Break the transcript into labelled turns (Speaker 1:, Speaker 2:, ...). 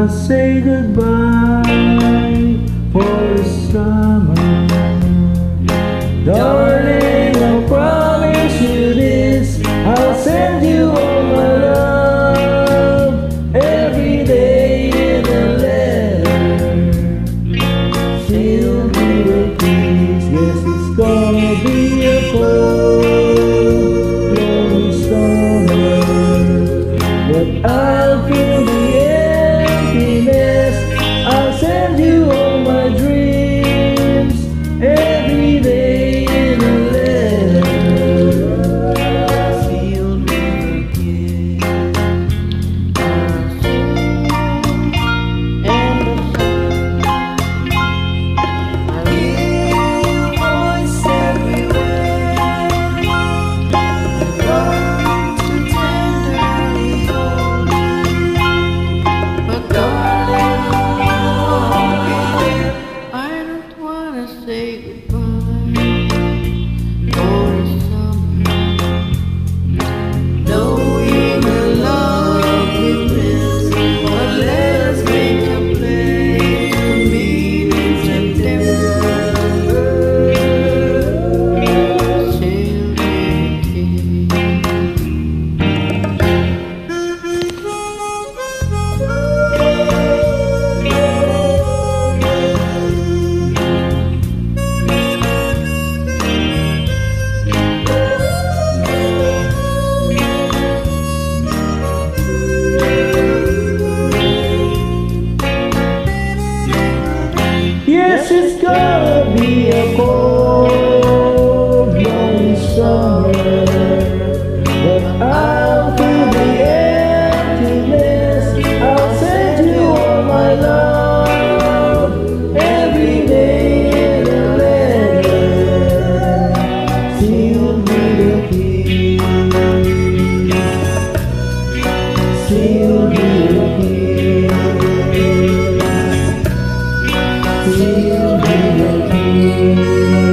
Speaker 1: wanna say goodbye for the summer. Darling, I promise you this, I'll send you all my love every day in a letter. Still be with peace, yes it's gonna be a cold, lonely summer, but I'll feel the emptiness. I'll send you all my dreams every day.
Speaker 2: Say goodbye for the summer, knowing the love we miss, but let us make a place to meet in September. Sail me
Speaker 1: Yes, it's gonna be a cold, lonely summer, but I'll feel the emptiness. I'll send you all my love every day in a letter. Still be the peace, still be the peace. Still be the peace.